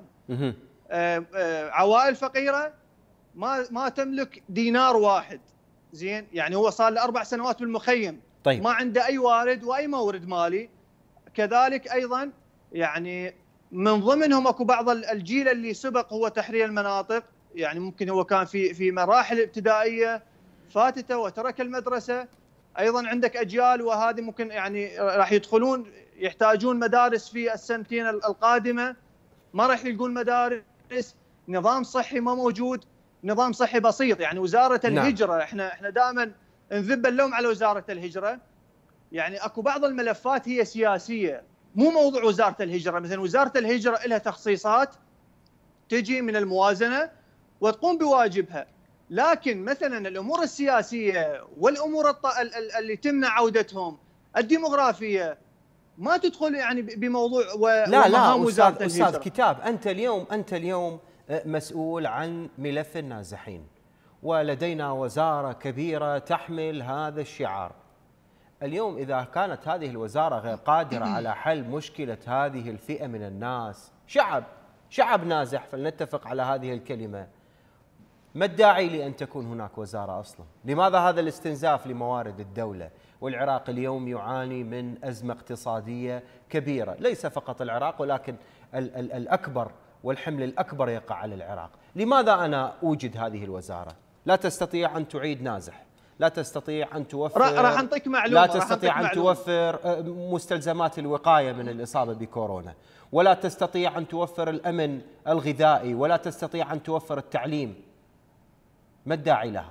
عوائل فقيره ما تملك دينار واحد. زين، يعني هو صار له 4 سنوات بالمخيم. طيب. ما عنده اي وارد واي مورد مالي. كذلك ايضا يعني من ضمنهم اكو بعض الجيل اللي سبق هو تحرير المناطق، يعني ممكن هو كان في مراحل ابتدائيه فاتته وترك المدرسه. ايضا عندك اجيال وهذه ممكن يعني راح يدخلون يحتاجون مدارس في السنتين القادمه، ما راح يلقون مدارس، نظام صحي ما موجود، نظام صحي بسيط. يعني وزاره الهجره، احنا دائما نذب اللوم على وزاره الهجره. يعني اكو بعض الملفات هي سياسيه، مو موضوع وزاره الهجره. مثلا وزاره الهجره لها تخصيصات تجي من الموازنه وتقوم بواجبها، لكن مثلا الامور السياسيه والامور اللي تمنع عودتهم الديموغرافيه ما تدخل يعني بموضوع ومهام وزاره الهجره. أستاذ كتاب، انت اليوم مسؤول عن ملف النازحين، ولدينا وزاره كبيره تحمل هذا الشعار. اليوم إذا كانت هذه الوزارة غير قادرة على حل مشكلة هذه الفئة من الناس، شعب نازح، فلنتفق على هذه الكلمة، ما الداعي لأن تكون هناك وزارة أصلا؟ لماذا هذا الاستنزاف لموارد الدولة؟ والعراق اليوم يعاني من أزمة اقتصادية كبيرة، ليس فقط العراق ولكن الأكبر والحمل الأكبر يقع على العراق. لماذا أنا أوجد هذه الوزارة؟ لا تستطيع أن تعيد نازح، لا تستطيع أن توفر، راح أعطيك معلومة، لا تستطيع أن توفر مستلزمات الوقاية من الإصابة بكورونا، ولا تستطيع أن توفر الأمن الغذائي، ولا تستطيع أن توفر التعليم. ما الداعي لها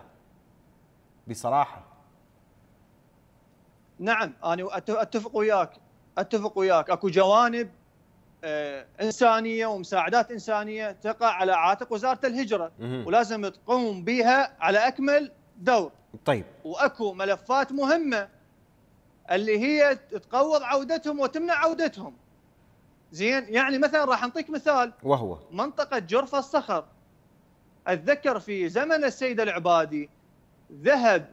بصراحة؟ نعم أنا أتفق وياك. أكو جوانب إنسانية ومساعدات إنسانية تقع على عاتق وزارة الهجرة ولازم تقوم بها على أكمل دور. طيب. واكو ملفات مهمه اللي هي تقوض عودتهم وتمنع عودتهم. زين، يعني مثلا راح نعطيك مثال وهو منطقه جرف الصخر. اتذكر في زمن السيد العبادي ذهب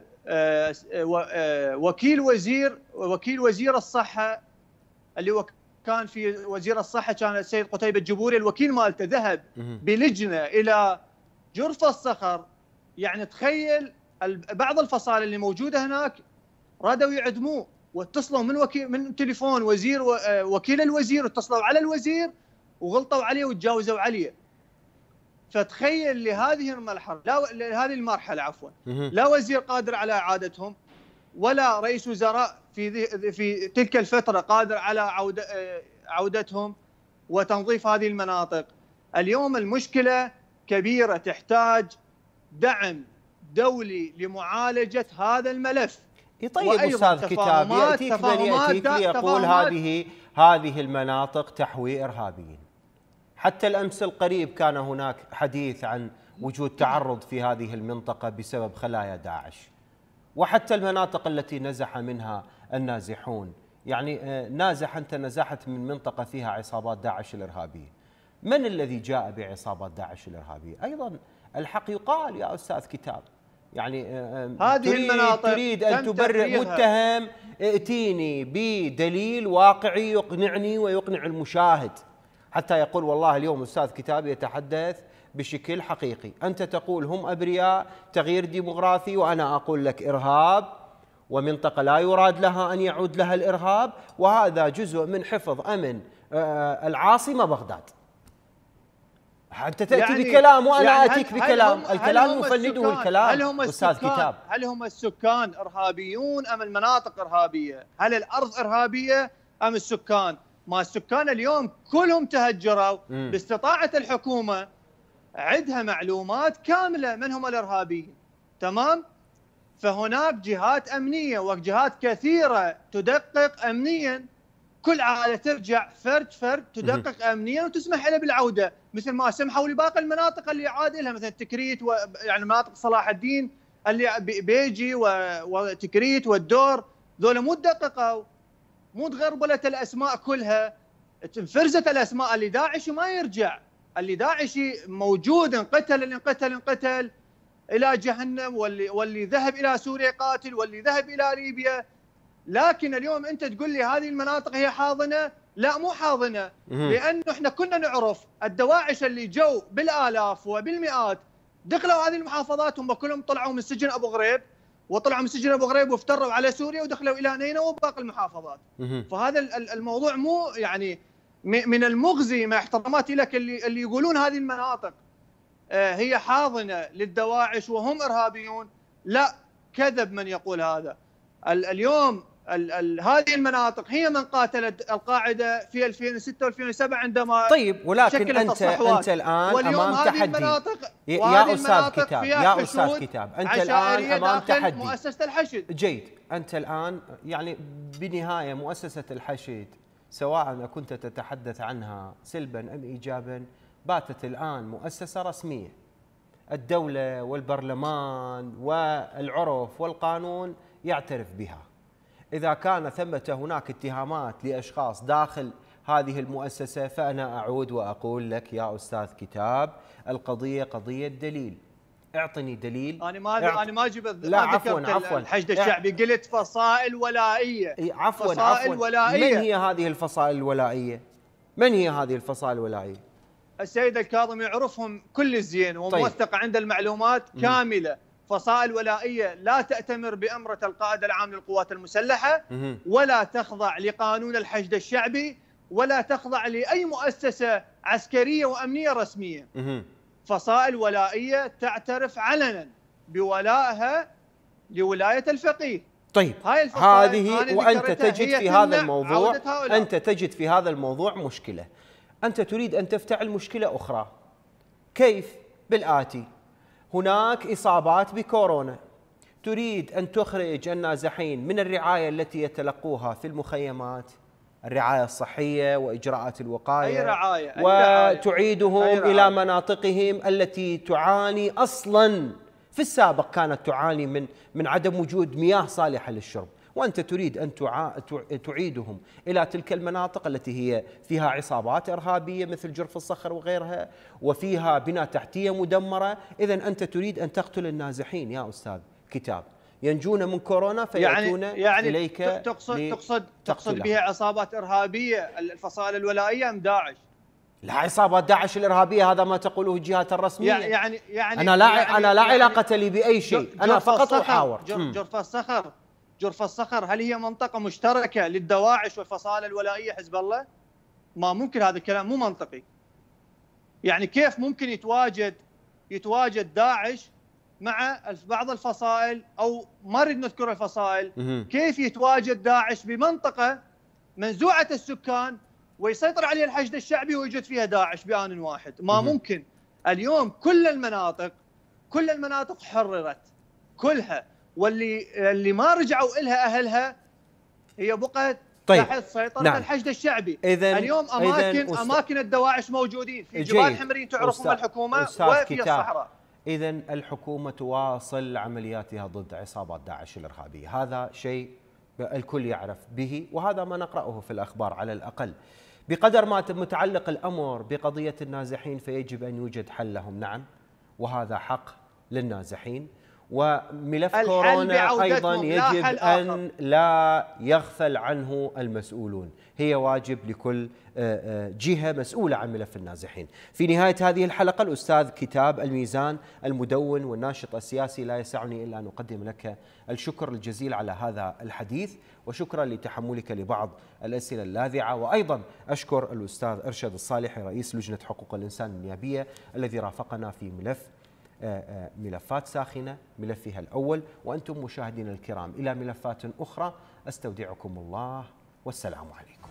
وكيل وزير الصحه اللي كان في وزير الصحه كان السيد قتيبة الجبوري، الوكيل مالته ذهب بلجنه الى جرف الصخر. يعني تخيل بعض الفصائل اللي موجوده هناك رادوا يعدموه، واتصلوا من تليفون وكيل الوزير، واتصلوا على الوزير وغلطوا عليه وتجاوزوا عليه. فتخيل لهذه المرحله عفوا لا وزير قادر على اعادتهم، ولا رئيس وزراء في تلك الفتره قادر على عودتهم وتنظيف هذه المناطق. اليوم المشكله كبيره تحتاج دعم دولي لمعالجة هذا الملف. طيب أستاذ كتاب، يأتيك يقول هذه المناطق تحوي إرهابيين. حتى الأمس القريب كان هناك حديث عن وجود تعرض في هذه المنطقة بسبب خلايا داعش، وحتى المناطق التي نزح منها النازحون. يعني أنت نزحت من منطقة فيها عصابات داعش الإرهابية. من الذي جاء بعصابات داعش الإرهابية؟ أيضا الحق يقال يا أستاذ كتاب. يعني هذه المناطق تريد أن تبرئ متهم، ائتيني بدليل واقعي يقنعني ويقنع المشاهد حتى يقول والله اليوم أستاذ كتاب يتحدث بشكل حقيقي. أنت تقول هم أبرياء، تغيير ديموغرافي، وأنا أقول لك إرهاب ومنطقة لا يراد لها أن يعود لها الإرهاب، وهذا جزء من حفظ أمن العاصمة بغداد. أنت تأتي بكلام وأنا يعني آتيك بكلام، الكلام يفنده الكلام. أستاذ كتاب، هل هم السكان إرهابيون أم المناطق إرهابية؟ هل الأرض إرهابية أم السكان؟ ما السكان اليوم كلهم تهجروا. باستطاعة الحكومة عندها معلومات كاملة من هم الإرهابيين، تمام؟ فهناك جهات أمنية وجهات كثيرة تدقق أمنيا، كل عائلة ترجع فرد فرد تدقق أمنيا وتسمح لها بالعودة، مثل ما سمحوا لباقي المناطق اللي عاد لها، مثل تكريت يعني مناطق صلاح الدين اللي بيجي وتكريت والدور، ذولا مو تدققوا، مو تغربلت الأسماء كلها، انفرزت الأسماء. اللي داعشي ما يرجع، اللي داعشي موجود، انقتل إلى جهنم، واللي ذهب إلى سوريا قاتل، واللي ذهب إلى ليبيا. لكن اليوم أنت تقول لي هذه المناطق هي حاضنة، لا مو حاضنة، لأنه احنا كنا نعرف الدواعش اللي جو بالآلاف وبالمئات دخلوا هذه المحافظات، هم كلهم طلعوا من سجن أبو غريب، وطلعوا من سجن أبو غريب وافتروا على سوريا ودخلوا إلى نينوى وباقي المحافظات. فهذا الموضوع مو يعني من المغزي، مع احتراماتي لك، اللي يقولون هذه المناطق هي حاضنة للدواعش وهم إرهابيون، لا، كذب من يقول هذا. اليوم هذه المناطق هي من قاتلت القاعدة في 2006 و2007 عندما طيب، ولكن أنت الآن أمام تحدي يا أستاذ كتاب، يا أستاذ كتاب، أنت الآن أمام تحدي. مؤسسة الحشد، جيد، أنت الآن يعني بنهاية مؤسسة الحشد، سواء كنت تتحدث عنها سلبا أم إيجابا، باتت الآن مؤسسة رسمية، الدولة والبرلمان والعرف والقانون يعترف بها. إذا كان ثمة هناك اتهامات لأشخاص داخل هذه المؤسسة، فأنا أعود وأقول لك يا أستاذ كتاب، القضية قضية دليل. اعطني دليل. أنا ما أجيب، لا عفوا الحشد الشعبي، قلت فصائل ولائية. عفوا ولائية. من هي هذه الفصائل الولائية؟ من هي هذه الفصائل الولائية؟ السيد الكاظمي يعرفهم كل الزين وموثقة عند المعلومات كاملة. فصائل ولائية لا تأتمر بأمرة القائد العام للقوات المسلحة، ولا تخضع لقانون الحشد الشعبي، ولا تخضع لأي مؤسسة عسكرية وأمنية رسمية. فصائل ولائية تعترف علنا بولائها لولاية الفقيه. طيب، هذه وأنت تجد في هذا الموضوع، أنت تجد في هذا الموضوع مشكلة. أنت تريد أن تفتعل مشكلة أخرى. كيف؟ بالآتي: هناك إصابات بكورونا، تريد أن تخرج النازحين من الرعاية التي يتلقوها في المخيمات، الرعاية الصحية وإجراءات الوقاية، أي رعاية، وتعيدهم إلى مناطقهم التي تعاني أصلا في السابق، كانت تعاني من عدم وجود مياه صالحة للشرب، وأنت تريد أن تعيدهم إلى تلك المناطق التي هي فيها عصابات إرهابية مثل جرف الصخر وغيرها، وفيها بنى تحتية مدمرة. إذن أنت تريد أن تقتل النازحين يا أستاذ كتاب، ينجون من كورونا فيأتون إليك. تقصد بها عصابات إرهابية الفصائل الولائية أم داعش؟ لا، عصابات داعش الإرهابية هذا ما تقوله الجهات الرسمية. يعني أنا لا علاقة لي بأي شيء، أنا فقط أحاور. جرف الصخر هل هي منطقة مشتركة للدواعش والفصائل الولائية حزب الله؟ ما ممكن، هذا الكلام مو منطقي. يعني كيف ممكن يتواجد داعش مع بعض الفصائل، أو ما نريد نذكر الفصائل، كيف يتواجد داعش بمنطقة منزوعة السكان ويسيطر عليها الحشد الشعبي ويوجد فيها داعش بآن واحد؟ ما ممكن. اليوم كل المناطق حررت كلها، واللي ما رجعوا إلها أهلها هي بقت تحت سيطرة الحشد الشعبي. اليوم أماكن الدواعش موجودين في جبال حمرين تعرفهم الحكومة، وفي الصحراء. إذن الحكومة تواصل عملياتها ضد عصابات داعش الإرهابية، هذا شيء الكل يعرف به، وهذا ما نقرأه في الأخبار على الأقل. بقدر ما متعلق الأمر بقضية النازحين فيجب أن يوجد حل لهم، نعم، وهذا حق للنازحين، وملف كورونا أيضا يجب أن لا يغفل عنه المسؤولون، هي واجب لكل جهة مسؤولة عن ملف النازحين. في نهاية هذه الحلقة الأستاذ كتاب الميزان المدون والناشط السياسي، لا يسعني إلا أن أقدم لك الشكر الجزيل على هذا الحديث، وشكرا لتحملك لبعض الأسئلة اللاذعة. وأيضا أشكر الأستاذ أرشد الصالحي رئيس لجنة حقوق الإنسان النيابية الذي رافقنا في ملفات ساخنة، ملفها الأول. وأنتم مشاهدينا الكرام إلى ملفات أخرى، أستودعكم الله والسلام عليكم.